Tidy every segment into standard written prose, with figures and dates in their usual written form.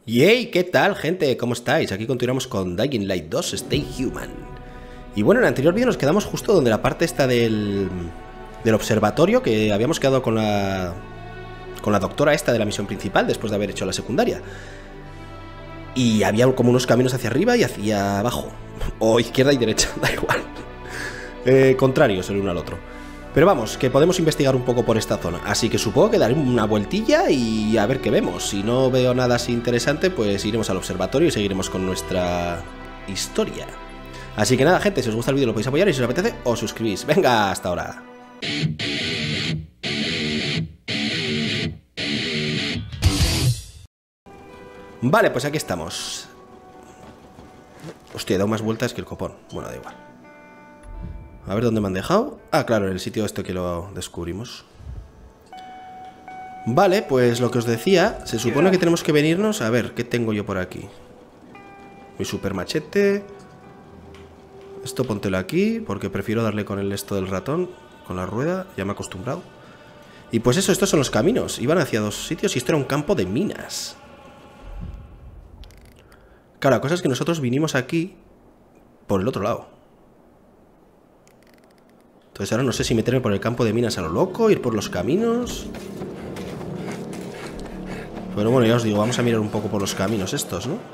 Yay, ¿qué tal, gente? ¿Cómo estáis? Aquí continuamos con Dying Light 2 Stay Human. Y bueno, en el anterior vídeo nos quedamos justo donde la parte esta del observatorio, que habíamos quedado con la doctora esta de la misión principal después de haber hecho la secundaria. Y había como unos caminos hacia arriba y hacia abajo, o izquierda y derecha, da igual, contrarios el uno al otro. Pero vamos, que podemos investigar un poco por esta zona. Así que supongo que daré una vueltilla y a ver qué vemos. Si no veo nada así interesante, pues iremos al observatorio y seguiremos con nuestra historia. Así que nada, gente, si os gusta el vídeo lo podéis apoyar y si os apetece, os suscribís. Venga, hasta ahora. Vale, pues aquí estamos. Hostia, he dado más vueltas que el copón. Bueno, da igual. A ver dónde me han dejado. Ah, claro, en el sitio este que lo descubrimos. Vale, pues lo que os decía. Se supone que tenemos que venirnos. A ver, ¿qué tengo yo por aquí? Mi super machete. Esto póntelo aquí, porque prefiero darle con el esto del ratón. Con la rueda, ya me he acostumbrado. Y pues eso, estos son los caminos. Iban hacia dos sitios y esto era un campo de minas. Claro, la cosa es que nosotros vinimos aquí por el otro lado. Entonces ahora no sé si meterme por el campo de minas a lo loco, ir por los caminos. Pero bueno, ya os digo, vamos a mirar un poco por los caminos estos, ¿no?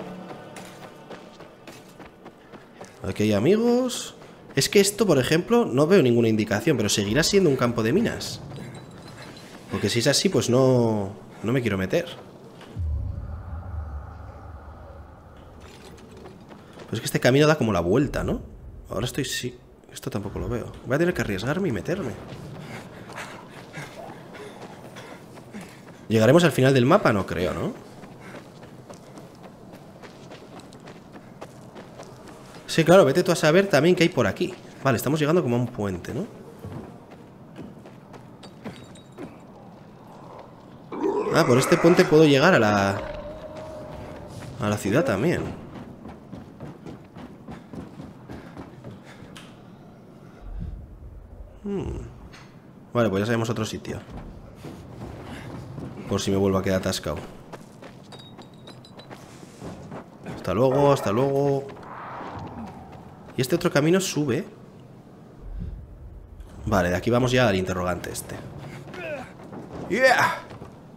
Aquí hay amigos. Es que esto, por ejemplo, no veo ninguna indicación, pero seguirá siendo un campo de minas. Porque si es así, pues no me quiero meter. Pues es que este camino da como la vuelta, ¿no? Ahora estoy... sí, esto tampoco lo veo. Voy a tener que arriesgarme y meterme. ¿Llegaremos al final del mapa? No creo, ¿no? Sí, claro, vete tú a saber también qué hay por aquí. Vale, estamos llegando como a un puente, ¿no? Ah, por este puente puedo llegar a la ciudad también. Vale, pues ya sabemos otro sitio. Por si me vuelvo a quedar atascado. Hasta luego, hasta luego. Y este otro camino sube. Vale, de aquí vamos ya al interrogante este. ¡Yeah!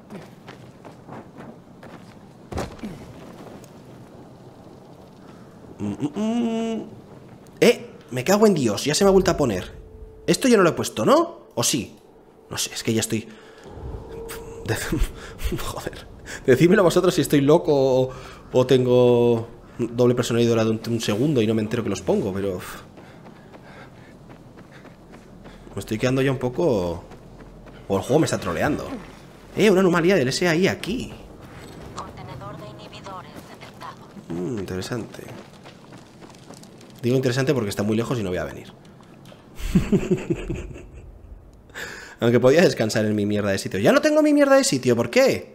Me cago en Dios, ya se me ha vuelto a poner. Esto yo no lo he puesto, ¿no? ¿O sí? No sé, es que ya estoy... Joder. Decídmelo vosotros si estoy loco o tengo doble personalidad durante un segundo y no me entero que los pongo, pero... Me estoy quedando ya un poco... O el juego me está troleando. Una anomalía del SAI aquí. Contenedor de inhibidores detectado. Interesante. Digo interesante porque está muy lejos y no voy a venir. Aunque podía descansar en mi mierda de sitio. ¡Ya no tengo mi mierda de sitio! ¿Por qué?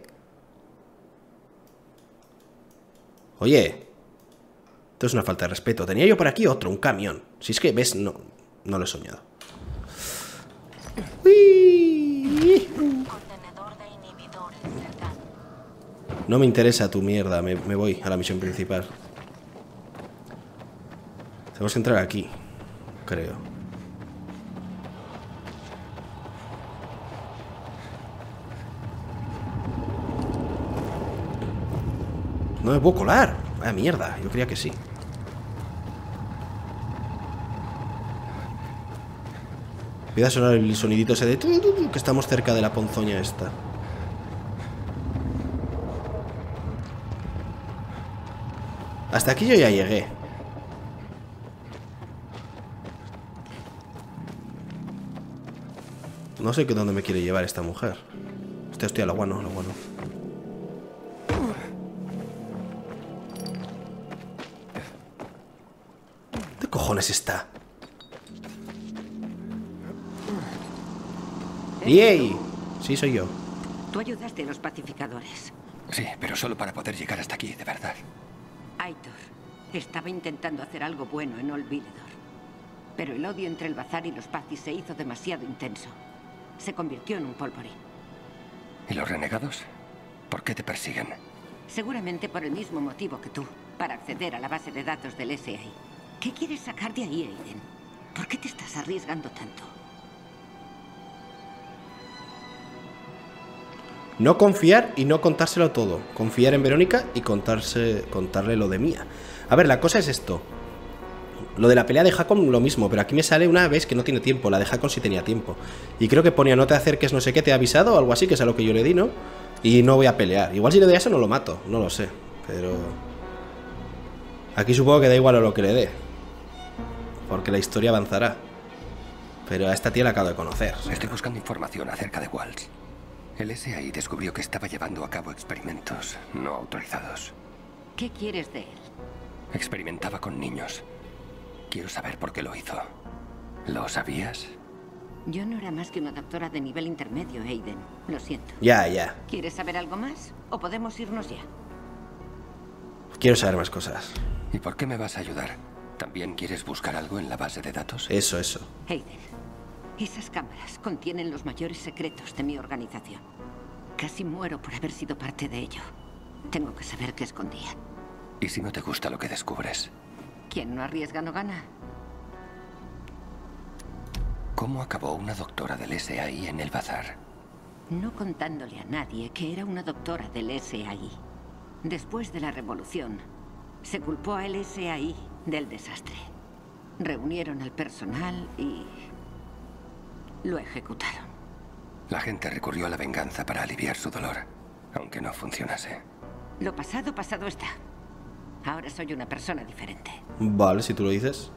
Oye, esto es una falta de respeto. Tenía yo por aquí otro, un camión. Si es que, ¿ves? No lo he soñado. ¡Uy! Contenedor de inhibidores cercano. No me interesa tu mierda. Me voy a la misión principal. Tenemos que entrar aquí, creo. No me puedo colar. Vaya mierda, yo creía que sí. Empieza a sonar el sonidito ese de... que estamos cerca de la ponzoña esta. Hasta aquí yo ya llegué. No sé dónde me quiere llevar esta mujer. Hostia, el agua no, el agua no. ¿Qué cojones está? ¡Yey! Sí, soy yo. Tú ayudaste a los pacificadores. Sí, pero solo para poder llegar hasta aquí, de verdad. Aitor estaba intentando hacer algo bueno en Olvidedor. Pero el odio entre el Bazar y los Pazis se hizo demasiado intenso. Se convirtió en un polvorín. ¿Y los renegados? ¿Por qué te persiguen? Seguramente por el mismo motivo que tú, para acceder a la base de datos del SAI. ¿Qué quieres sacar de ahí, Aiden? ¿Por qué te estás arriesgando tanto? No confiar y no contárselo todo. Confiar en Verónica y contarle lo de Mia. A ver, la cosa es esto. Lo de la pelea de Hakon lo mismo, pero aquí me sale una vez que no tiene tiempo. La de Hakon sí tenía tiempo. Y creo que ponía no te acerques, no sé qué, te he avisado o algo así, que es a lo que yo le di, ¿no? Y no voy a pelear. Igual si le doy a eso no lo mato, no lo sé. Pero... aquí supongo que da igual a lo que le dé. Porque la historia avanzará. Pero a esta tía la acabo de conocer. Estoy buscando información acerca de Waltz. El SAI descubrió que estaba llevando a cabo experimentos no autorizados. ¿Qué quieres de él? Experimentaba con niños. Quiero saber por qué lo hizo. ¿Lo sabías? Yo no era más que una doctora de nivel intermedio, Aiden. Lo siento. Ya. ¿Quieres saber algo más? ¿O podemos irnos ya? Quiero saber más cosas. ¿Y por qué me vas a ayudar? ¿También quieres buscar algo en la base de datos? Eso. Aiden, esas cámaras contienen los mayores secretos de mi organización. Casi muero por haber sido parte de ello. Tengo que saber qué escondían. ¿Y si no te gusta lo que descubres? Quien no arriesga no gana. ¿Cómo acabó una doctora del SAI en el bazar? No contándole a nadie que era una doctora del SAI. Después de la revolución, se culpó al SAI del desastre. Reunieron al personal y... lo ejecutaron. La gente recurrió a la venganza para aliviar su dolor, aunque no funcionase. Lo pasado, pasado está. Ahora soy una persona diferente. Vale, si tú lo dices.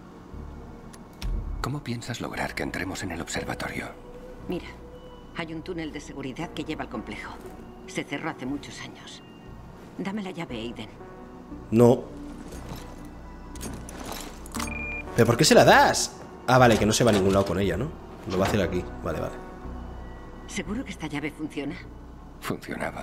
¿Cómo piensas lograr que entremos en el observatorio? Mira, hay un túnel de seguridad que lleva al complejo. Se cerró hace muchos años. Dame la llave, Aiden. No. ¿Pero por qué se la das? Ah, vale, que no se va a ningún lado con ella, ¿no? Lo va a hacer aquí. Vale. ¿Seguro que esta llave funciona? Funcionaba.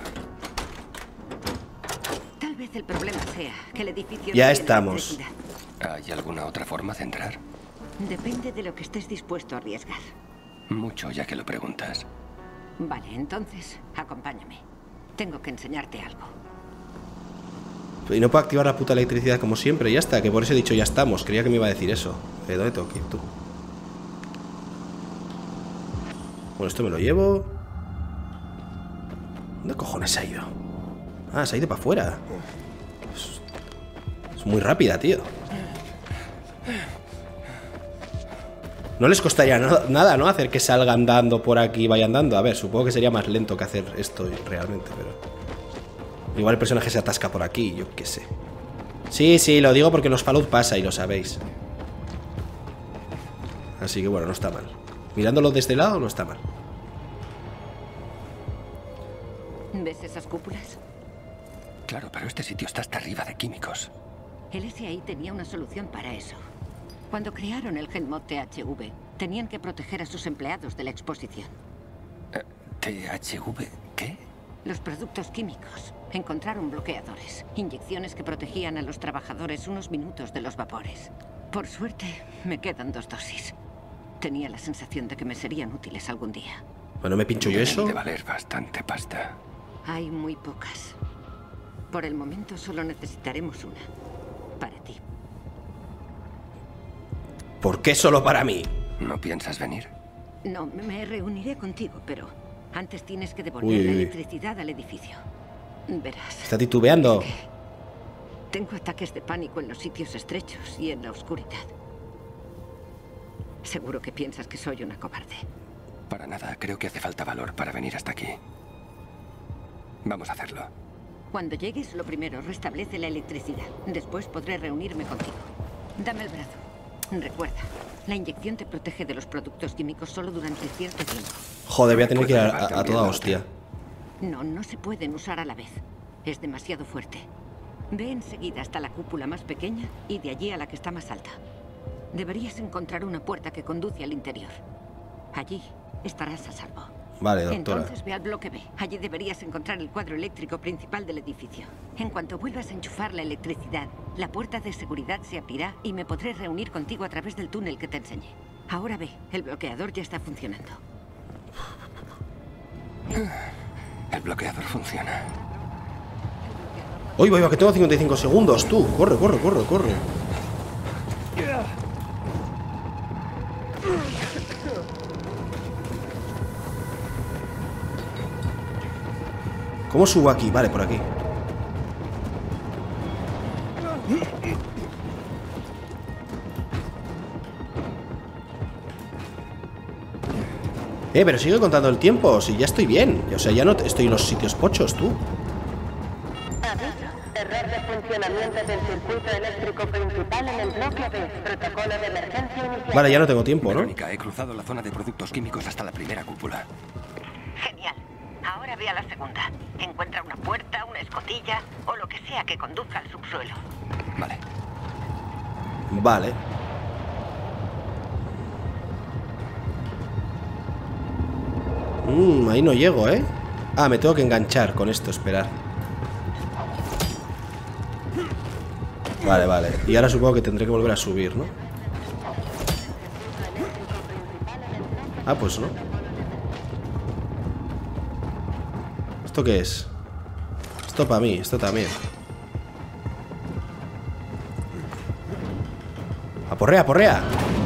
Tal vez el problema sea que el edificio... Ya no tiene estamos. electricidad. ¿Hay alguna otra forma de entrar? Depende de lo que estés dispuesto a arriesgar. Mucho, ya que lo preguntas. Vale, entonces, acompáñame. Tengo que enseñarte algo. Y no puedo activar la puta electricidad como siempre. Ya está, que por eso he dicho ya estamos. Creía que me iba a decir eso. ¿Dónde tengo que ir tú? Bueno, esto me lo llevo. ¿Dónde cojones se ha ido? Ah, se ha ido para afuera. Es muy rápida, tío. No les costaría nada, ¿no? Hacer que salga andando por aquí y vaya andando. A ver, supongo que sería más lento que hacer esto realmente, pero... igual el personaje se atasca por aquí, yo qué sé. Sí, lo digo porque en los Fallout pasa y lo sabéis. Así que bueno, no está mal. Mirándolo desde el lado, no está mal. ¿Ves esas cúpulas? Claro, pero este sitio está hasta arriba de químicos. El SAI tenía una solución para eso. Cuando crearon el GenMod THV, tenían que proteger a sus empleados de la exposición. ¿THV? ¿Qué? Los productos químicos. Encontraron bloqueadores, inyecciones que protegían a los trabajadores unos minutos de los vapores. Por suerte, me quedan 2 dosis. Tenía la sensación de que me serían útiles algún día. Bueno, ¿me pincho yo eso? Deben de valer bastante pasta. Hay muy pocas. Por el momento solo necesitaremos una. Para ti. ¿Por qué solo para mí? ¿No piensas venir? No, me reuniré contigo, pero antes tienes que devolver la electricidad al edificio. Verás. Está titubeando. Es que tengo ataques de pánico en los sitios estrechos y en la oscuridad. Seguro que piensas que soy una cobarde. Para nada, creo que hace falta valor para venir hasta aquí. Vamos a hacerlo. Cuando llegues, lo primero, restablece la electricidad. Después podré reunirme contigo. Dame el brazo. Recuerda, la inyección te protege de los productos químicos solo durante cierto tiempo. Joder, voy a tener que ir a toda hostia. No se pueden usar a la vez. Es demasiado fuerte. Ve enseguida hasta la cúpula más pequeña y de allí a la que está más alta. Deberías encontrar una puerta que conduce al interior. Allí estarás a salvo. Vale, doctora. Entonces ve al bloque B. Allí deberías encontrar el cuadro eléctrico principal del edificio. En cuanto vuelvas a enchufar la electricidad, la puerta de seguridad se abrirá y me podré reunir contigo a través del túnel que te enseñé. Ahora ve, el bloqueador ya está funcionando. El bloqueador funciona. Uy, vaya, que tengo 55 segundos, tú. Corre, corre, corre, corre. ¿Cómo subo aquí? Vale, por aquí. Pero sigue contando el tiempo. Si ya estoy bien. O sea, ya no estoy en los sitios pochos, tú. Error de funcionamiento del circuito eléctrico principal en el bloque B. Protocolo de emergencia inicial. Vale, ya no tengo tiempo, ¿no? Verónica, he cruzado la zona de productos químicos hasta la primera cúpula. Genial. Ahora ve a la segunda. Encuentra una puerta, una escotilla o lo que sea que conduzca al subsuelo. Vale. Vale. Ahí no llego, ¿eh? Ah, me tengo que enganchar con esto, esperar. Vale, vale. Y ahora supongo que tendré que volver a subir, ¿no? Ah, pues no. ¿Esto qué es? Esto para mí, esto también. ¡Aporrea, porrea!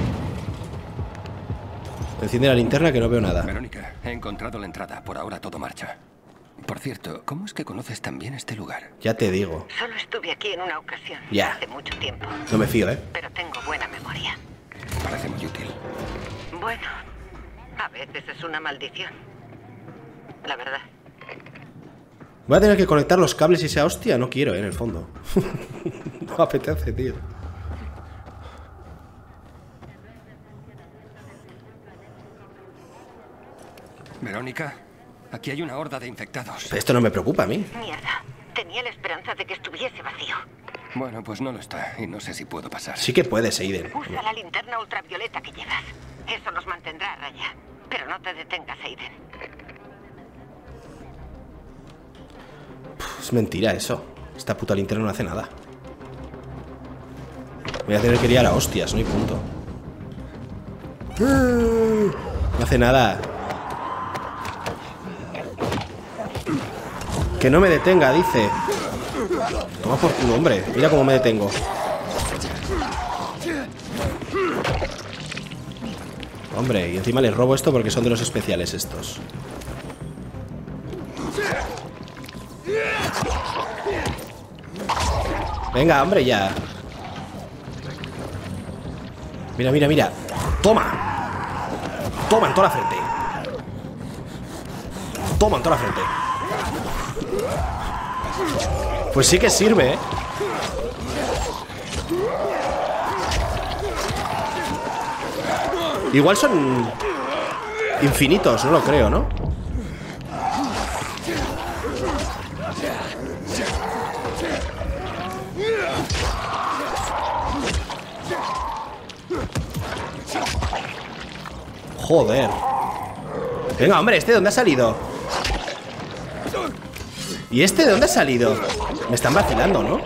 Enciende la linterna que no veo nada. Verónica, he encontrado la entrada. Por ahora todo marcha. Por cierto, ¿cómo es que conoces tan bien este lugar? Ya te digo. Solo estuve aquí en una ocasión. Ya. Hace mucho tiempo. No me fío, ¿eh? Pero tengo buena memoria. Parece muy útil. Bueno, a veces es una maldición. La verdad. Voy a tener que conectar los cables y esa hostia. No quiero, en el fondo. No me apetece, tío. Verónica, aquí hay una horda de infectados. Esto no me preocupa a mí. Mierda. Tenía la esperanza de que estuviese vacío. Bueno, pues no lo está. Y no sé si puedo pasar. Sí que puedes, Aiden. Usa la linterna ultravioleta que llevas. Eso nos mantendrá a raya. Pero no te detengas, Aiden. Es mentira eso. Esta puta linterna no hace nada. Voy a tener que liar a hostias, no hay punto. No hace nada. Que no me detenga, dice. Toma por culo, hombre. Mira cómo me detengo. Hombre, y encima les robo esto porque son de los especiales estos. Venga, hombre, ya. Mira, mira, mira. Toma. Toma en toda la frente. Toma en toda la frente. Pues sí que sirve, ¿eh? Igual son infinitos, no lo creo, ¿no? Joder. Venga, hombre, ¿este de dónde ha salido? ¿Y este de dónde ha salido? Me están vacilando, ¿no?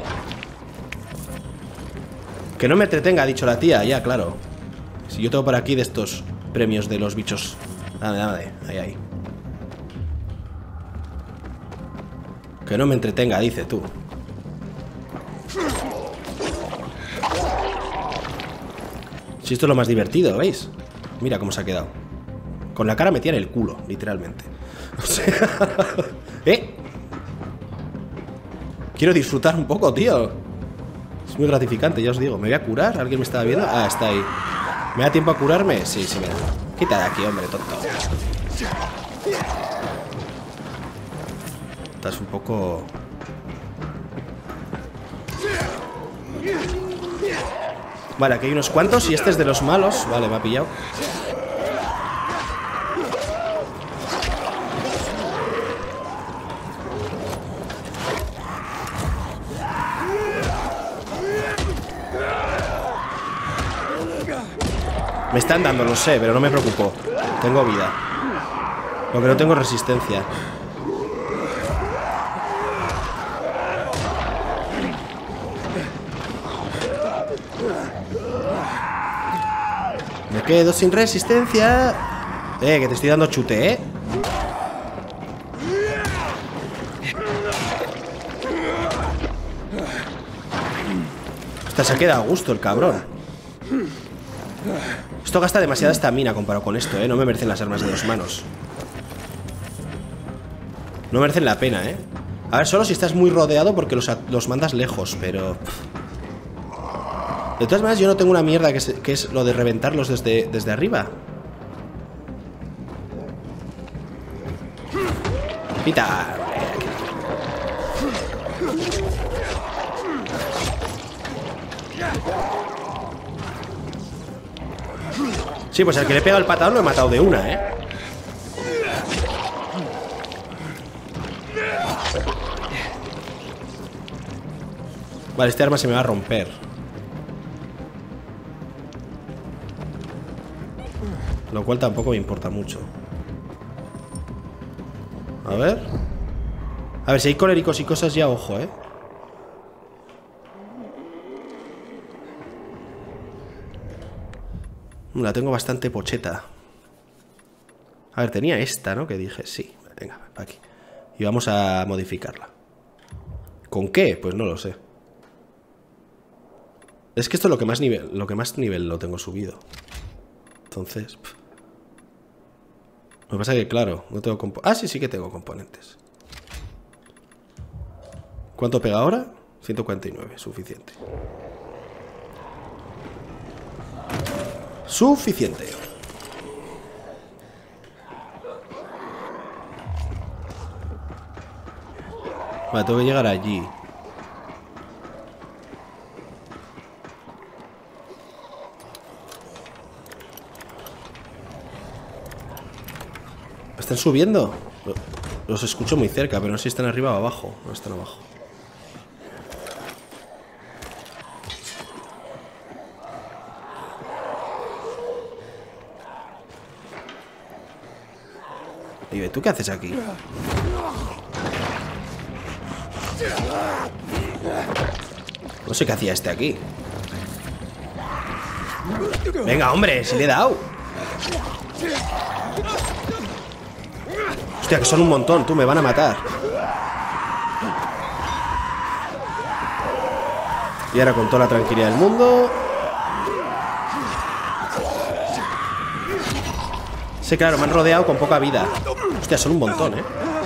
Que no me entretenga, ha dicho la tía. Ya, claro. Si yo tengo por aquí de estos premios de los bichos. Dame, dame, ahí, ahí. Que no me entretenga, dice tú. Si esto es lo más divertido, ¿veis? Mira cómo se ha quedado. Con la cara metida en el culo, literalmente. O sea... Quiero disfrutar un poco, tío. Es muy gratificante, ya os digo. ¿Me voy a curar? ¿Alguien me estaba viendo? Ah, está ahí. ¿Me da tiempo a curarme? Sí, sí, me da. Quita de aquí, hombre, tonto. Estás un poco... Vale, aquí hay unos cuantos y este es de los malos. Vale, me ha pillado. Me están dando, lo sé, pero no me preocupo. Tengo vida. Lo que no tengo es resistencia. Me quedo sin resistencia. Que te estoy dando chute, ¿eh? Hasta se queda a gusto el cabrón. Esto gasta demasiada estamina comparado con esto, no me merecen las armas de 2 manos. No merecen la pena, A ver, solo si estás muy rodeado porque los mandas lejos, pero... De todas maneras, yo no tengo una mierda que es lo de reventarlos desde arriba. Pita. Sí, pues al que le he pegado el patadón lo he matado de una, Vale, este arma se me va a romper. Lo cual tampoco me importa mucho. A ver. A ver, si hay coléricos y cosas ya, ojo, La tengo bastante pocheta. A ver, tenía esta, ¿no? Que dije, sí, venga, para aquí. Y vamos a modificarla. ¿Con qué? Pues no lo sé. Es que esto es lo que más nivel lo tengo subido. Entonces... Lo que pasa es que, claro, no tengo componentes. Ah, sí que tengo componentes. ¿Cuánto pega ahora? 149, suficiente. Suficiente. Vale, tengo que llegar allí. ¿Están subiendo? Los escucho muy cerca, pero no sé si están arriba o abajo. No están abajo. Y ¿tú qué haces aquí? No sé qué hacía este aquí. Venga, hombre, si le he dado. Hostia, que son un montón, tú, me van a matar. Y ahora con toda la tranquilidad del mundo. Sí, claro, me han rodeado con poca vida. Hostia, son un montón,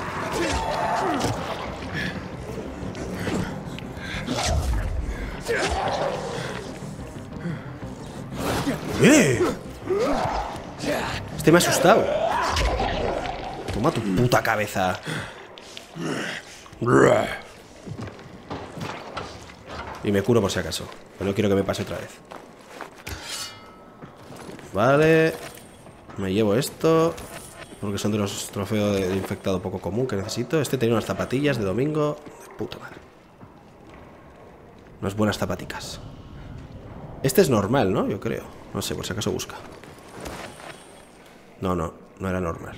Este me ha asustado. Toma tu puta cabeza. Y me curo por si acaso. Pero no quiero que me pase otra vez. Vale. Me llevo esto, porque son de los trofeos de infectado poco común que necesito. Este tenía unas zapatillas de domingo. De puta madre. Unas buenas zapaticas. Este es normal, ¿no? Yo creo. No sé, por si acaso busca. No era normal.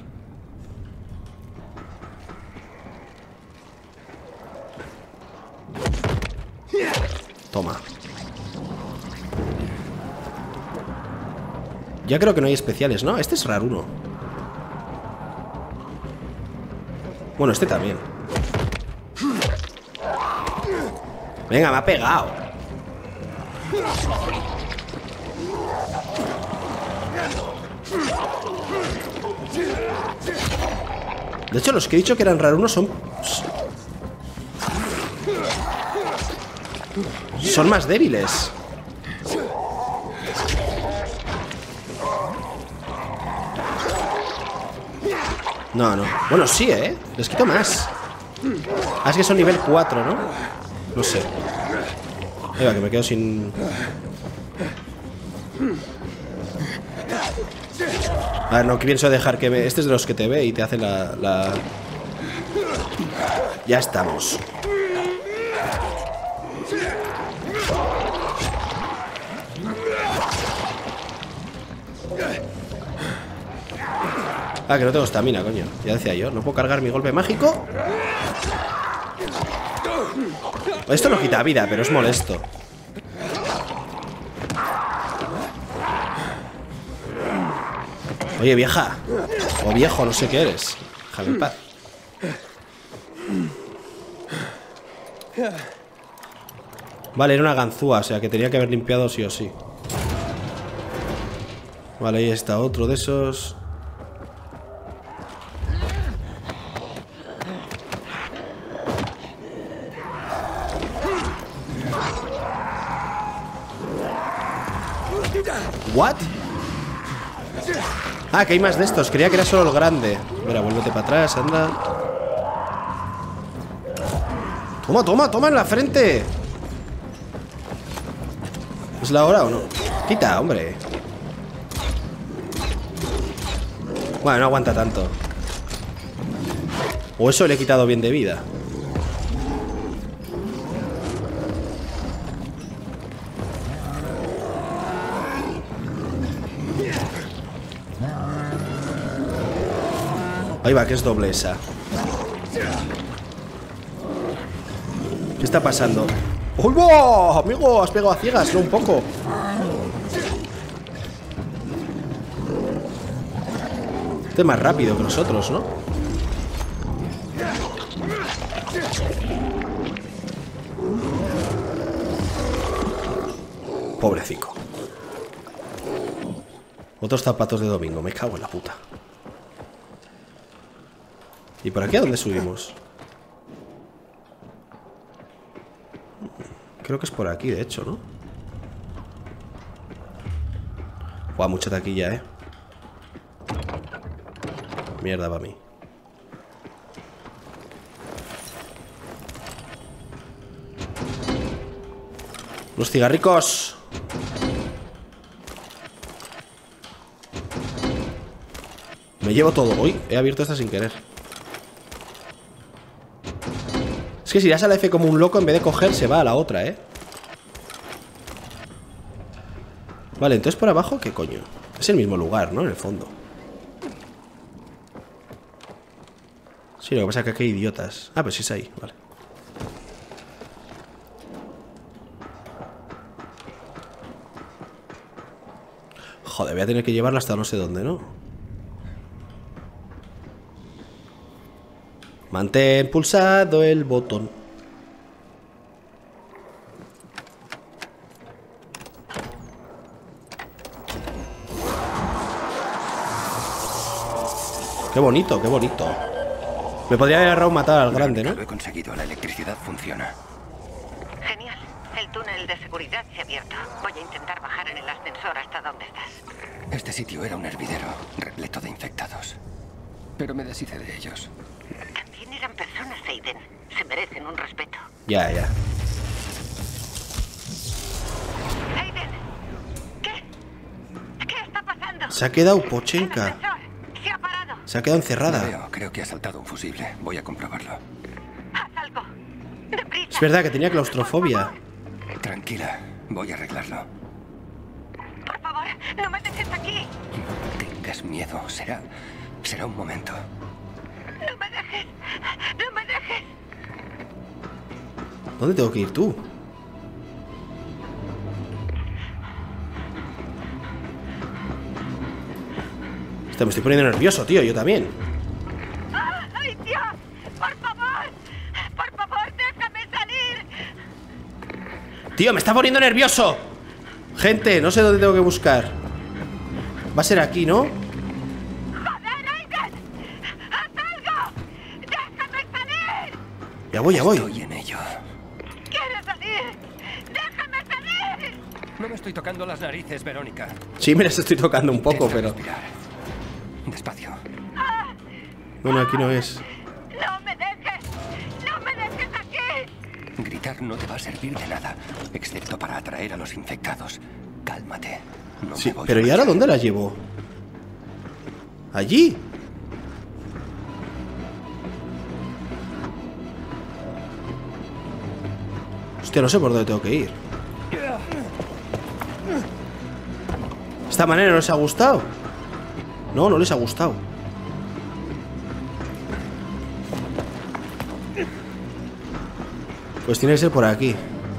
Toma. Ya creo que no hay especiales, ¿no? Este es raruno. Bueno, este también. Venga, me ha pegado. De hecho, los que he dicho que eran rarunos son más débiles. No. Bueno, sí, les quito más. Ah, es que son nivel 4, ¿no? No sé. Ahí va, que me quedo sin... A ver, no pienso dejar que me... Este es de los que te ve y te hace la... Ya estamos. Ah, que no tengo estamina, coño. Ya decía yo, no puedo cargar mi golpe mágico. Esto no quita vida, pero es molesto. Oye, vieja. O viejo, no sé qué eres. Déjame en paz. Vale, era una ganzúa, o sea que tenía que haber limpiado sí o sí. Vale, ahí está otro de esos. ¿What? Ah, que hay más de estos. Creía que era solo el grande. Mira, vuélvete para atrás, anda. Toma, toma, toma en la frente. ¿Es la hora o no? Quita, hombre. Bueno, no aguanta tanto. O eso le he quitado bien de vida. Ahí va, que es doble esa. ¿Qué está pasando? ¡Uy, va! Amigo, has pegado a ciegas, no un poco. Este es más rápido que nosotros, ¿no? Pobrecico. Otros zapatos de domingo, me cago en la puta. ¿Y por aquí a dónde subimos? Creo que es por aquí, de hecho, ¿no? Buah, mucha taquilla, ¿eh? Mierda para mí. ¡Los cigarricos! Me llevo todo. Uy, he abierto esta sin querer. Es que si das a la F como un loco, en vez de coger, se va a la otra, ¿eh? Vale, entonces por abajo, ¿qué coño? Es el mismo lugar, ¿no? En el fondo. Sí, lo que pasa es que aquí hay idiotas. Ah, pues sí es ahí, vale. Joder, voy a tener que llevarla hasta no sé dónde, ¿no? Mantén pulsado el botón. Qué bonito, qué bonito. Me podría haber agarrado matar al grande, ¿no? Lo he conseguido, la electricidad funciona. Genial. El túnel de seguridad se ha abierto. Voy a intentar bajar en el ascensor hasta donde estás. Este sitio era un hervidero, repleto de infectados. Pero me deshice de ellos. También eran personas, Aiden. Se merecen un respeto. Ya, ya. Aiden, ¿qué está pasando? Se ha quedado El Pochenka. ascensor se ha parado. Se ha quedado encerrada. Creo que ha saltado un fusible. Voy a comprobarlo. Haz algo. Deprisa. Es verdad que tenía claustrofobia. Tranquila, voy a arreglarlo. Por favor, no me dejes aquí. No tengas miedo, será un momento. No me dejes. No me dejes. ¿Dónde tengo que ir tú? Hostia, me estoy poniendo nervioso, tío, yo también. ¡Ay, Dios! ¡Por favor! ¡Por favor, déjame salir! Tío, me está poniendo nervioso. Gente, no sé dónde tengo que buscar. Va a ser aquí, ¿no? ¡Joder, Aiden! ¡Haz algo! ¡Déjame salir! Ya voy, ya voy. Estoy en ello. ¡Quiero salir! ¡Déjame salir! No me estoy tocando las narices, Verónica. Sí, me las estoy tocando un poco, Intenta pero... respirar. Despacio. Bueno, aquí no es. ¡No me dejes! ¡No me dejes aquí! Gritar no te va a servir de nada, excepto para atraer a los infectados. Cálmate. No Sí, me voy pero a ¿y ahora marchar. dónde la llevo? ¿Allí? Hostia, no sé por dónde tengo que ir. ¿Esta manera no les ha gustado? No, no les ha gustado. Pues tiene que ser por aquí.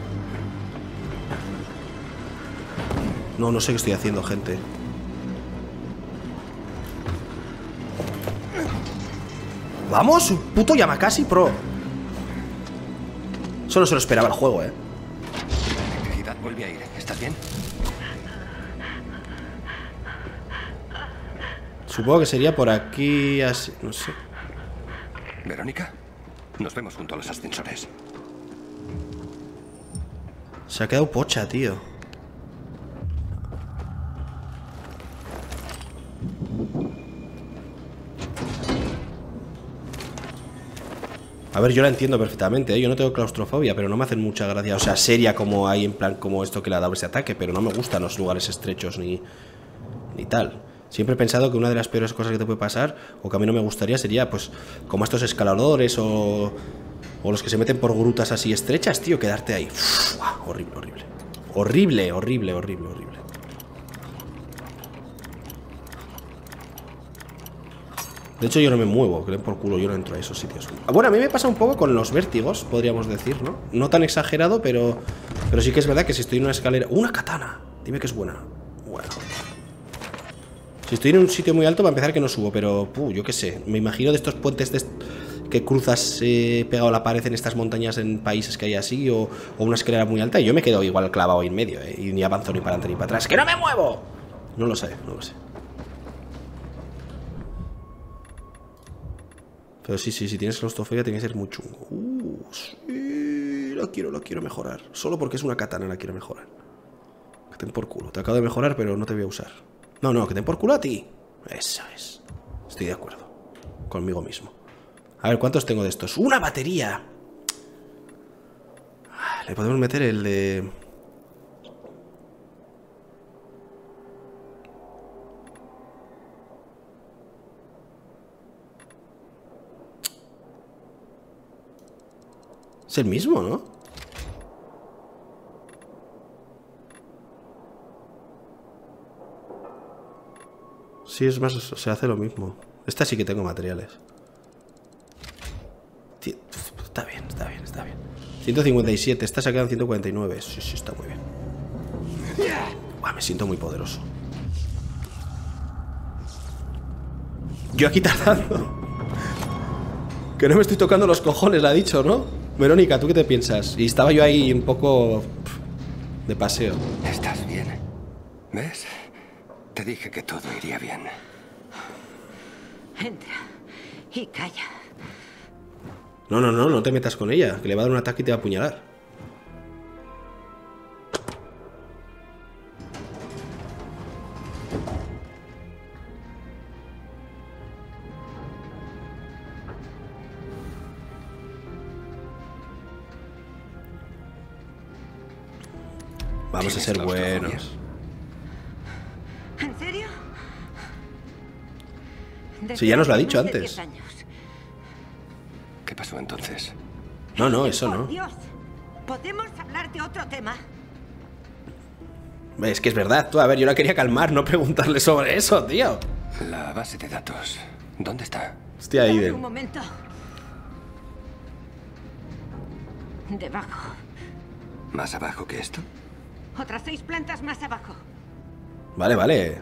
No, no sé qué estoy haciendo, gente. ¡Vamos! ¡Un puto Yamakasi Pro! Eso no se lo esperaba el juego, ¿eh? Vuelve a ir. ¿Estás bien? Supongo que sería por aquí, así, no sé. ¿Verónica? Nos vemos junto a los ascensores. Se ha quedado pocha, tío. A ver, yo la entiendo perfectamente, ¿eh? Yo no tengo claustrofobia, pero no me hacen mucha gracia. O sea, seria como hay, en plan, como esto que le ha dado ese ataque. Pero no me gustan los lugares estrechos ni tal. Siempre he pensado que una de las peores cosas que te puede pasar, o que a mí no me gustaría, sería, pues, como estos escaladores o los que se meten por grutas así estrechas, tío, quedarte ahí. Uf, horrible, horrible. Horrible, horrible, horrible, horrible. De hecho, yo no me muevo, que den por culo, yo no entro a esos sitios. Bueno, a mí me pasa un poco con los vértigos, podríamos decir, ¿no? No tan exagerado, pero sí que es verdad que si estoy en una escalera... ¡Una katana! Dime que es buena. Bueno. Si estoy en un sitio muy alto, para empezar que no subo, pero... yo qué sé. Me imagino de estos puentes que cruzas pegado a la pared en estas montañas en países que hay así, o una escalera muy alta, y yo me quedo igual clavado ahí en medio, y ni avanzo ni para adelante ni para atrás. ¡Que no me muevo! No lo sé, no lo sé. Pero sí, si tienes claustrofobia tiene que ser muy chungo. Sí, lo quiero mejorar. Solo porque es una katana la quiero mejorar. Que te den por culo. Te acabo de mejorar, pero no te voy a usar. No, que te den por culo a ti. Eso es. Estoy de acuerdo. Conmigo mismo. A ver, ¿cuántos tengo de estos? ¡Una batería! Le podemos meter el de... Es el mismo, ¿no? Sí, es más, se hace lo mismo. Esta sí que tengo materiales. Está bien, está bien, está bien. 157, esta se ha quedado en 149. Sí, está muy bien. Buah, me siento muy poderoso. Yo aquí tardando. Que no me estoy tocando los cojones, la ha dicho, ¿no? Verónica, ¿tú qué te piensas? Y estaba yo ahí un poco de paseo. ¿Estás bien? ¿Ves? Te dije que todo iría bien. Entra y calla. No te metas con ella, que le va a dar un ataque y te va a apuñalar. Vamos a ser buenos. ¿En serio? Sí, ya nos lo ha dicho antes. 10 años. ¿Qué pasó entonces? No, eso Por no. Dios, ¿podemos hablar de otro tema? Es que es verdad, tú. A ver, yo la quería calmar, no preguntarle sobre eso, tío. La base de datos. ¿Dónde está? Estoy ahí Dame de... un momento. Debajo. ¿Más abajo que esto? Otras 6 plantas más abajo. Vale.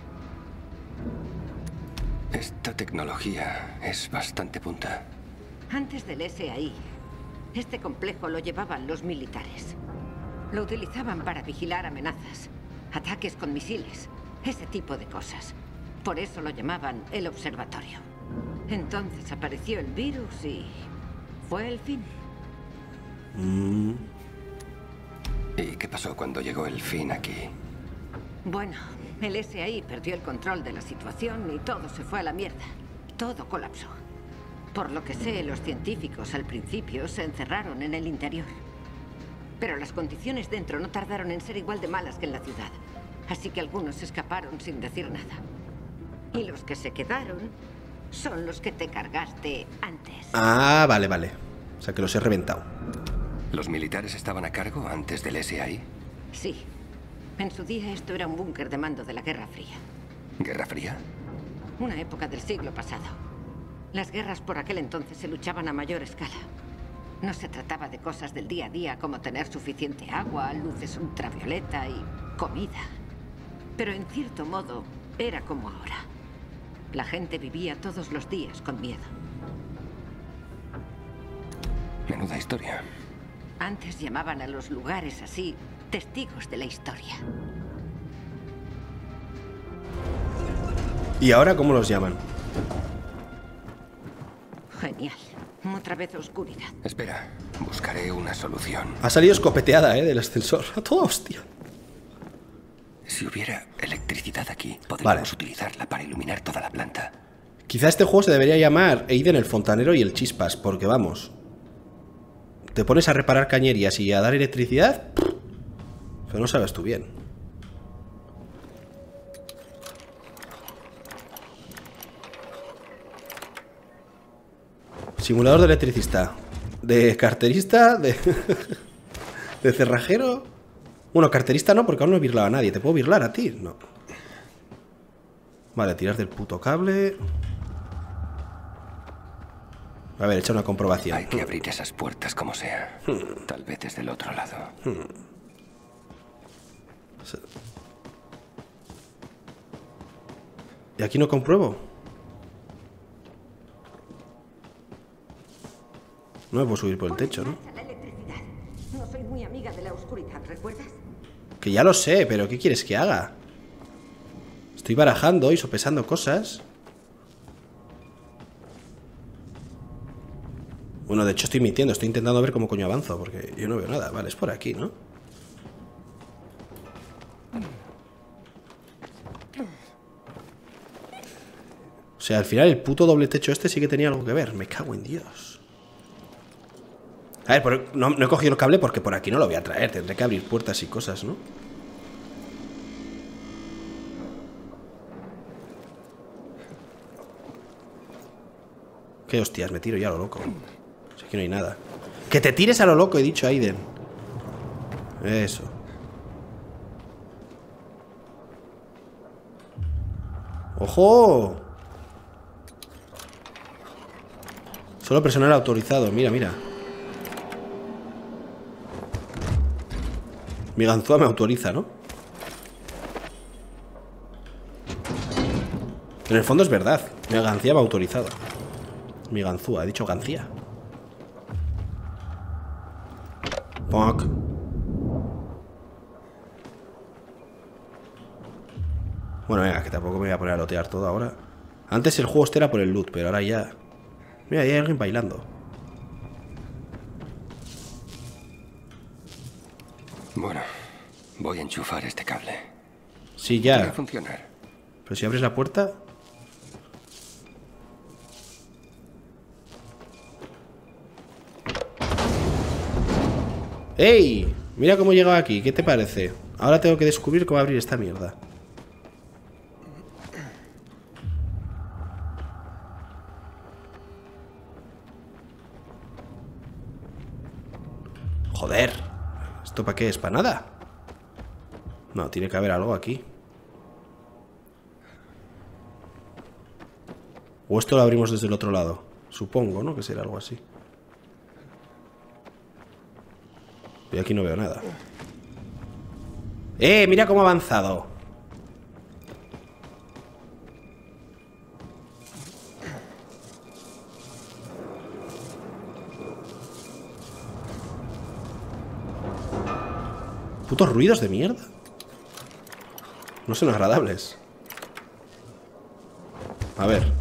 Esta tecnología es bastante punta. Antes del SAI, este complejo lo llevaban los militares. Lo utilizaban para vigilar amenazas, ataques con misiles, ese tipo de cosas. Por eso lo llamaban el observatorio. Entonces apareció el virus y fue el fin. ¿Y qué pasó cuando llegó el fin aquí? Bueno, el SAI perdió el control de la situación y todo se fue a la mierda. Todo colapsó. Por lo que sé, los científicos al principio se encerraron en el interior. Pero las condiciones dentro no tardaron en ser igual de malas que en la ciudad. Así que algunos escaparon sin decir nada. Y los que se quedaron son los que te cargaste antes. Ah, vale. O sea que los he reventado. ¿Los militares estaban a cargo antes del SAI? Sí. En su día esto era un búnker de mando de la Guerra Fría. ¿Guerra Fría? Una época del siglo pasado. Las guerras por aquel entonces se luchaban a mayor escala. No se trataba de cosas del día a día como tener suficiente agua, luces ultravioleta y comida. Pero en cierto modo era como ahora. La gente vivía todos los días con miedo. Menuda historia. Antes llamaban a los lugares así, testigos de la historia. ¿Y ahora cómo los llaman? Genial. Otra vez oscuridad. Espera, buscaré una solución. Ha salido escopeteada, del ascensor. A toda hostia. Si hubiera electricidad aquí, podríamos utilizarla para iluminar toda la planta. Quizá este juego se debería llamar Aiden el fontanero y el chispas, porque vamos, te pones a reparar cañerías y a dar electricidad, pero no sabes tú bien. Simulador de electricista, de carterista, de de cerrajero. Bueno, carterista no, porque aún no he birlado a nadie. ¿Te puedo birlar a ti? No. Vale, tirar del puto cable. A ver, echa una comprobación. Hay que abrir esas puertas como sea. Tal vez desde el otro lado. ¿Y aquí no compruebo? No me puedo subir por el techo, ¿no? La electricidad. No soy muy amiga de la oscuridad, ¿recuerdas? Que ya lo sé, pero ¿qué quieres que haga? Estoy barajando y sopesando cosas. Bueno, de hecho estoy mintiendo, estoy intentando ver cómo coño avanzo, porque yo no veo nada. Vale, es por aquí, ¿no? O sea, al final el puto doble techo este sí que tenía algo que ver. Me cago en Dios. A ver, no he cogido el cable porque por aquí no lo voy a traer. Tendré que abrir puertas y cosas, ¿no? Qué hostias, me tiro ya a lo loco. Si aquí no hay nada. ¡Que te tires a lo loco! He dicho, Aiden. Eso. ¡Ojo! Solo personal autorizado. Mira, mira. Mi ganzúa me autoriza, ¿no? En el fondo es verdad. Mi gancía me ha autorizado. Mi ganzúa, he dicho gancía. Ponk. Bueno, venga, que tampoco me voy a poner a lotear todo ahora. Antes el juego este era por el loot, pero ahora ya... Mira, ahí hay alguien bailando. Bueno, voy a enchufar este cable. Sí, ya. Debe funcionar. Pero si abres la puerta... ¡Ey! Mira cómo he llegado aquí, ¿qué te parece? Ahora tengo que descubrir cómo abrir esta mierda. Joder. ¿Esto para qué es? ¿Para nada? No, tiene que haber algo aquí. O esto lo abrimos desde el otro lado. Supongo, ¿no? Que será algo así. Y aquí no veo nada. Mira cómo ha avanzado. Putos ruidos de mierda. No son agradables. A ver.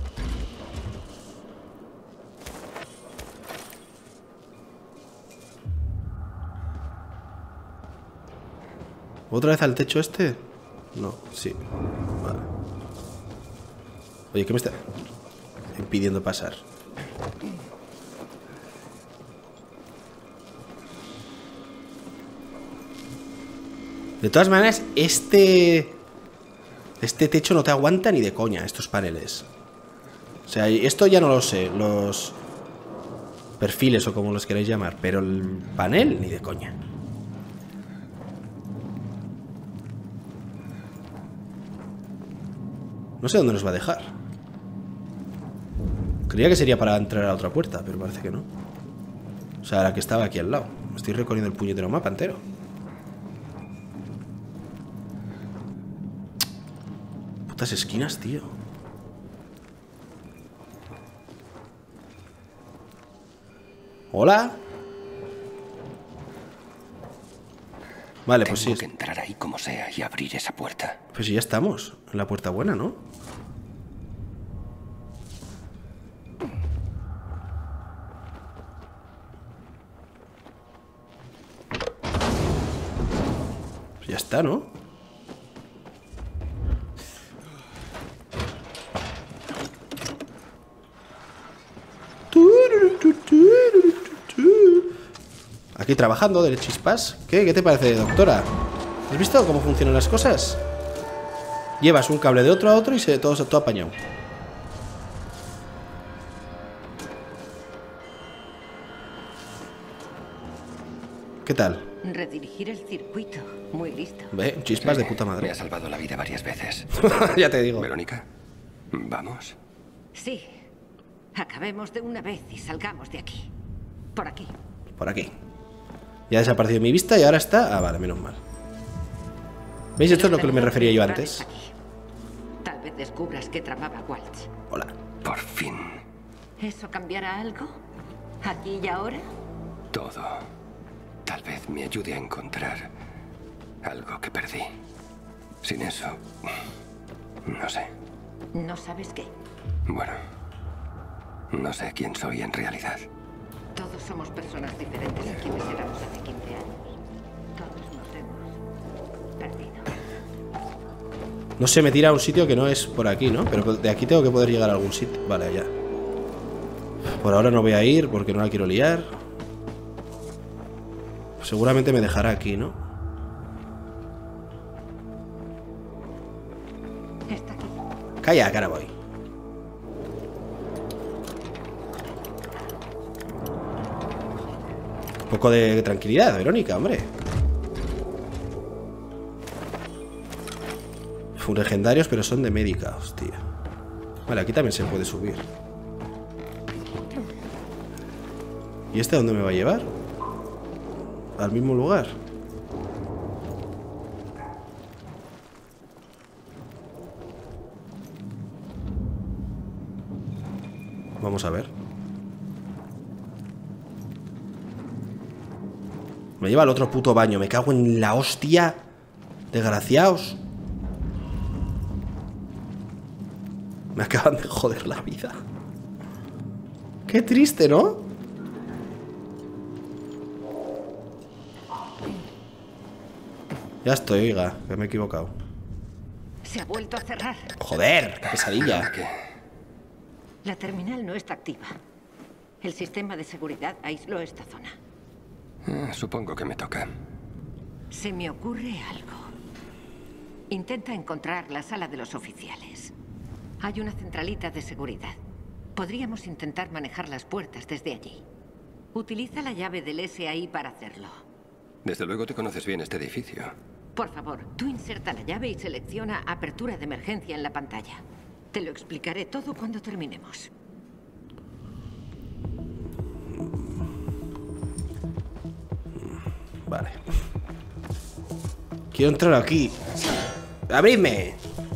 ¿Otra vez al techo este? No, sí. Vale. Oye, ¿qué me está impidiendo pasar? De todas maneras, este techo no te aguanta ni de coña, estos paneles. O sea, esto ya no lo sé, los perfiles o como los queráis llamar, pero el panel ni de coña. No sé dónde nos va a dejar. Creía que sería para entrar a la otra puerta, pero parece que no. O sea, la que estaba aquí al lado. Me estoy recorriendo el puñetero mapa entero. Putas esquinas, tío. ¿Hola? Vale, pues sí. Tengo que entrar ahí como sea y abrir esa puerta. Pues sí, ya estamos. En la puerta buena, ¿no? Pues ya está, ¿no? Aquí trabajando de chispas. ¿Qué te parece, doctora? ¿Has visto cómo funcionan las cosas? Llevas un cable de otro a otro y todo apañado. ¿Qué tal? Redirigir el circuito. Muy listo. Ve, chispas de puta Me madre. ha salvado la vida varias veces. Ya te digo. Verónica, ¿vamos? Sí. Acabemos de una vez y salgamos de aquí. Por aquí. Por aquí. Ya ha desaparecido de mi vista y ahora está... Ah, vale, menos mal. ¿Veis? Esto es lo que me refería yo antes. Tal vez descubras qué tramaba Waltz. Hola. Por fin. ¿Eso cambiará algo? ¿Aquí y ahora? Todo. Tal vez me ayude a encontrar algo que perdí. Sin eso, no sé. ¿No sabes qué? Bueno, no sé quién soy en realidad. Todos somos personas diferentes a quienes éramos hace 15 años. Todos nos hemos perdido. No sé, me tira a un sitio que no es por aquí, ¿no? Pero de aquí tengo que poder llegar a algún sitio. Vale, ya. Por ahora no voy a ir porque no la quiero liar. Seguramente me dejará aquí, ¿no? Está aquí. Calla, que ahora voy. Un poco de tranquilidad, Verónica, hombre. Legendarios, pero son de médica, hostia. Vale, aquí también se puede subir. ¿Y este a dónde me va a llevar? Al mismo lugar. Vamos a ver. Me lleva al otro puto baño. Me cago en la hostia. Desgraciaos. Me acaban de joder la vida. Qué triste, ¿no? Ya estoy, oiga, que me he equivocado. Se ha vuelto a cerrar. Joder, qué pesadilla. ¿Qué? La terminal no está activa. El sistema de seguridad aisló esta zona. Supongo que me toca. Se me ocurre algo. Intenta encontrar la sala de los oficiales. Hay una centralita de seguridad. Podríamos intentar manejar las puertas desde allí. Utiliza la llave del SAI para hacerlo. Desde luego te conoces bien este edificio. Por favor, tú inserta la llave y selecciona apertura de emergencia en la pantalla. Te lo explicaré todo cuando terminemos. Vale. Quiero entrar aquí. ¡Abridme!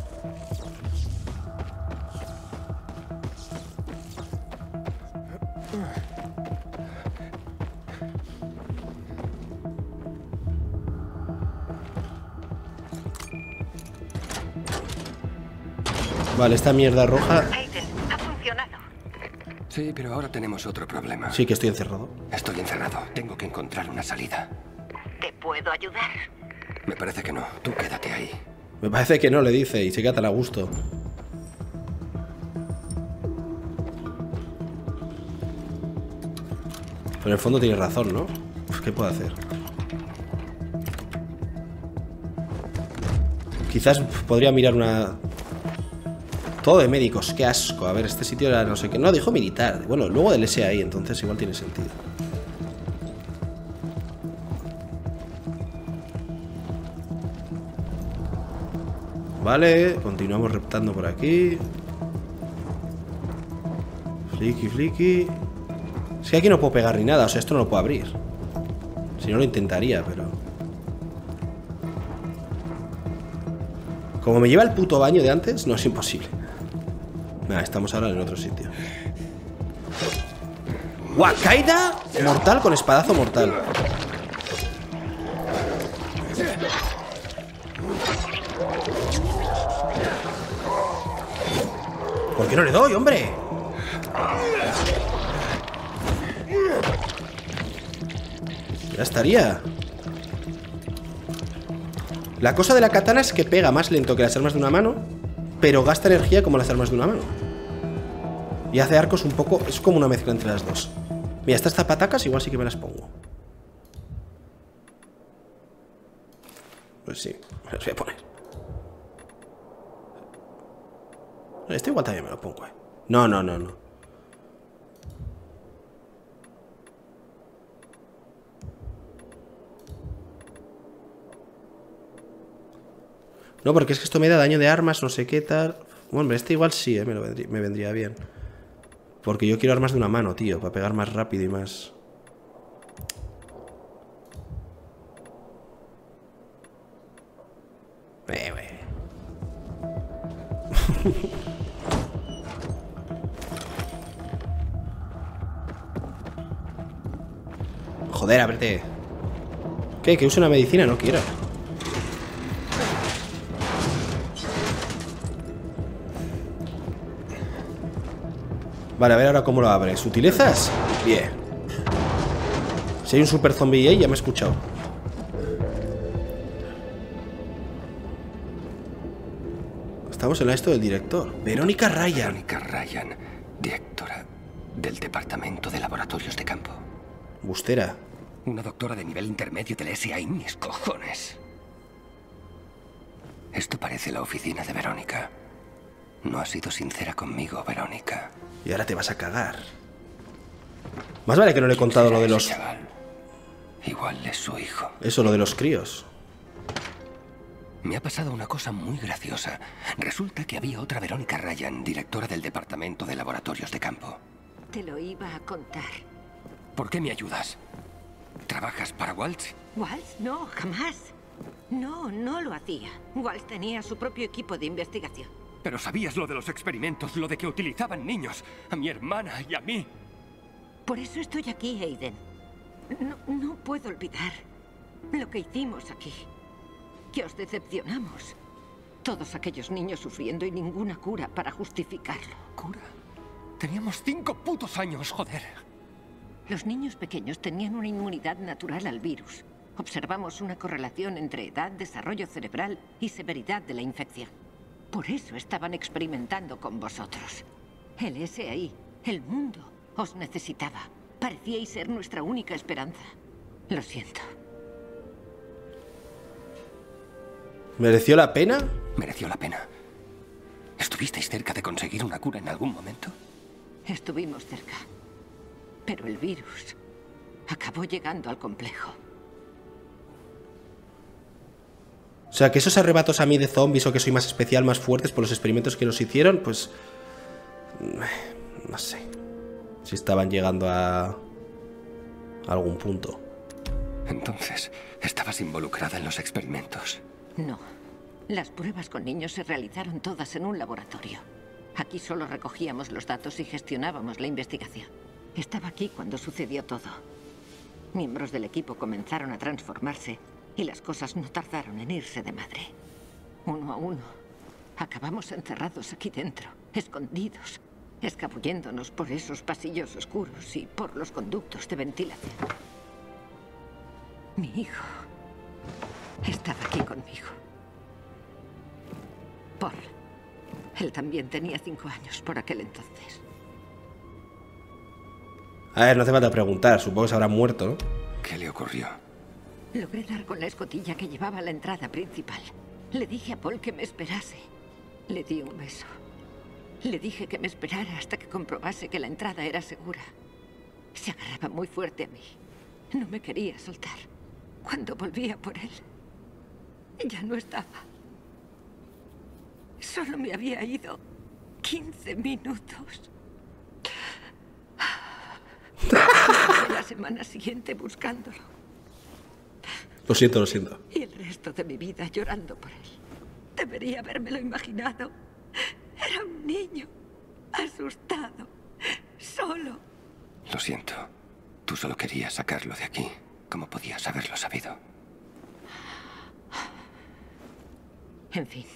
Vale, esta mierda roja. Aiden, ha funcionado. Sí, pero ahora tenemos otro problema. Sí, que estoy encerrado. Estoy encerrado. Tengo que encontrar una salida. ¿Te puedo ayudar? Me parece que no. Tú quédate ahí. Me parece que no, le dice, y se queda tan a gusto. Pero en el fondo tiene razón, ¿no? Uf, ¿qué puedo hacer? Quizás podría mirar una... Todo de médicos, qué asco. A ver, este sitio era no sé qué. No, dijo militar. Bueno, luego del SAI, entonces igual tiene sentido. Vale, continuamos reptando por aquí. Flicky, flicky. Es que aquí no puedo pegar ni nada, o sea, esto no lo puedo abrir. Si no lo intentaría, pero... Como me lleva el puto baño de antes, no es imposible. Nada, estamos ahora en otro sitio. ¡Guau! Caída mortal con espadazo mortal. ¿Por qué no le doy, hombre? Ya estaría. La cosa de la katana es que pega más lento que las armas de una mano, pero gasta energía como las armas de una mano. Y hace arcos un poco... Es como una mezcla entre las dos. Mira, estas zapatacas igual sí que me las pongo. Pues sí, me las voy a poner. Este igual también me lo pongo, No. No, porque es que esto me da daño de armas, no sé qué tal. Bueno, este igual sí, me vendría bien. Porque yo quiero armas de una mano, tío, para pegar más rápido y más... Joder, ábrete. ¿Qué? ¿Que use una medicina? No quiero. Vale, a ver ahora cómo lo abre. ¿Sutilezas? Bien. Si hay un super zombie ahí, ya me he escuchado. Estamos en esto del director. Verónica Ryan. Verónica Ryan, directora del Departamento de Laboratorios de Campo. Bustera. Una doctora de nivel intermedio del SAI, mis cojones. Esto parece la oficina de Verónica. No has sido sincera conmigo, Verónica. Y ahora te vas a cagar. Más vale que no le he contado lo de los... Chaval? Igual es su hijo. Eso, lo de los críos. Me ha pasado una cosa muy graciosa. Resulta que había otra Verónica Ryan, directora del Departamento de Laboratorios de Campo. Te lo iba a contar. ¿Por qué me ayudas? ¿Trabajas para Waltz? ¿Waltz? No, jamás. No lo hacía. Waltz tenía su propio equipo de investigación. Pero sabías lo de los experimentos, lo de que utilizaban niños, a mi hermana y a mí. Por eso estoy aquí, Aiden. No puedo olvidar lo que hicimos aquí. Que os decepcionamos. Todos aquellos niños sufriendo y ninguna cura para justificarlo. ¿Cura? Teníamos 5 putos años, joder. Los niños pequeños tenían una inmunidad natural al virus. Observamos una correlación entre edad, desarrollo cerebral y severidad de la infección. Por eso estaban experimentando con vosotros. El SAI, el mundo, os necesitaba. Parecíais ser nuestra única esperanza. Lo siento. ¿Mereció la pena? Mereció la pena. ¿Estuvisteis cerca de conseguir una cura en algún momento? Estuvimos cerca. Pero el virus acabó llegando al complejo. O sea, que esos arrebatos a mí de zombies o que soy más especial, más fuertes por los experimentos que nos hicieron, pues... No sé. Si estaban llegando a algún punto. Entonces, ¿estabas involucrada en los experimentos? No. Las pruebas con niños se realizaron todas en un laboratorio. Aquí solo recogíamos los datos y gestionábamos la investigación. Estaba aquí cuando sucedió todo. Miembros del equipo comenzaron a transformarse y las cosas no tardaron en irse de madre. Uno a uno. Acabamos encerrados aquí dentro, escondidos, escabulléndonos por esos pasillos oscuros y por los conductos de ventilación. Mi hijo estaba aquí conmigo. Paul. Él también tenía 5 años por aquel entonces. A ver, no hace falta preguntar. Supongo que se habrá muerto, ¿no? ¿Qué le ocurrió? Logré dar con la escotilla que llevaba a la entrada principal. Le dije a Paul que me esperase. Le di un beso. Le dije que me esperara hasta que comprobase que la entrada era segura. Se agarraba muy fuerte a mí. No me quería soltar. Cuando volvía por él, ya no estaba. Solo me había ido 15 minutos. La semana siguiente buscándolo. Lo siento, lo siento. Y el resto de mi vida llorando por él. Debería habérmelo imaginado. Era un niño, asustado, solo. Lo siento. Tú solo querías sacarlo de aquí. ¿Cómo podías haberlo sabido? En fin.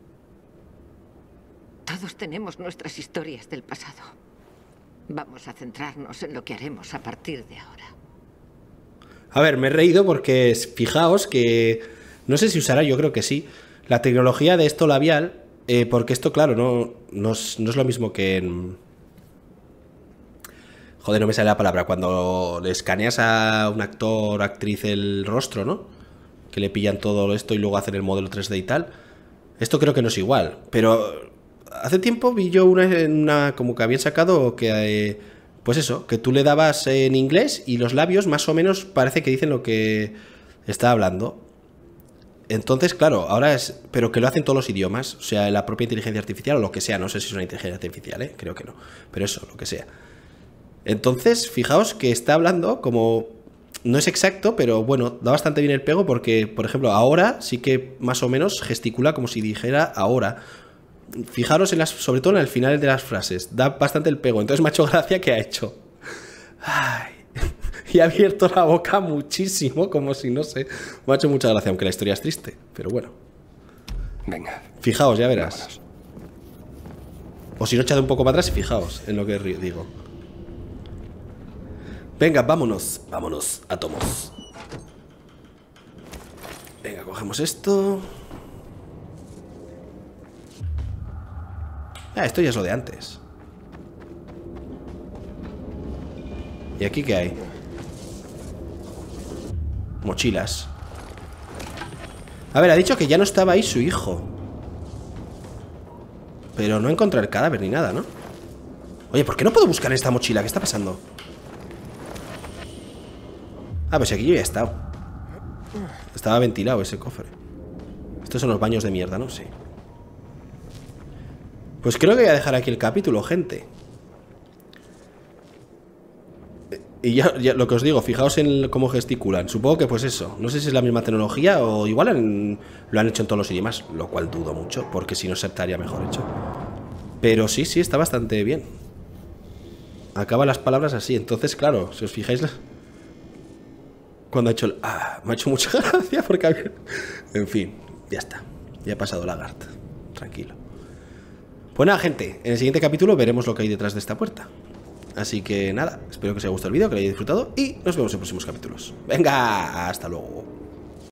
Todos tenemos nuestras historias del pasado. Vamos a centrarnos en lo que haremos a partir de ahora. A ver, me he reído porque fijaos que... No sé si usará, yo creo que sí. La tecnología de esto labial, porque esto, claro, no es lo mismo que en... Joder, no me sale la palabra. Cuando le escaneas a un actor o actriz el rostro, ¿no? Que le pillan todo esto y luego hacen el modelo 3D y tal. Esto creo que no es igual. Pero hace tiempo vi yo una como que habían sacado que... pues eso, que tú le dabas en inglés y los labios más o menos parece que dicen lo que está hablando. Entonces, claro, ahora es... Pero que lo hacen todos los idiomas. O sea, la propia inteligencia artificial o lo que sea. No sé si es una inteligencia artificial, ¿eh? Creo que no. Pero eso, lo que sea. Entonces, fijaos que está hablando como... No es exacto, pero bueno, da bastante bien el pego porque, por ejemplo, ahora sí que más o menos gesticula como si dijera ahora. Fijaros sobre todo en el final de las frases. Da bastante el pego. Entonces me ha hecho gracia que ha hecho. Ay... Y ha abierto la boca muchísimo, como si no sé. Me ha hecho mucha gracia, aunque la historia es triste. Pero bueno. Venga. Fijaos, ya verás. Vámonos. O si no, echad un poco para atrás y fijaos en lo que digo. Venga, vámonos. Vámonos, átomos. Venga, cogemos esto. Ah, esto ya es lo de antes. ¿Y aquí qué hay? Mochilas. A ver, ha dicho que ya no estaba ahí su hijo. Pero no encontré el cadáver ni nada, ¿no? Oye, ¿por qué no puedo buscar esta mochila? ¿Qué está pasando? Ah, pues aquí yo ya he estado. Estaba ventilado ese cofre. Estos son los baños de mierda, ¿no? Sí. Pues creo que voy a dejar aquí el capítulo, gente. Y ya lo que os digo, fijaos en cómo gesticulan. Supongo que pues eso, no sé si es la misma tecnología o igual lo han hecho en todos los idiomas, lo cual dudo mucho, porque si no se estaría mejor hecho. Pero sí, está bastante bien. Acaba las palabras así, entonces claro, si os fijáis... Cuando ha hecho el... Ah, me ha hecho mucha gracia porque había... En fin, ya está. Ya ha pasado Lagarde. Tranquilo. Pues nada, gente, en el siguiente capítulo veremos lo que hay detrás de esta puerta. Así que nada, espero que os haya gustado el vídeo, que lo hayáis disfrutado y nos vemos en próximos capítulos. Venga, hasta luego.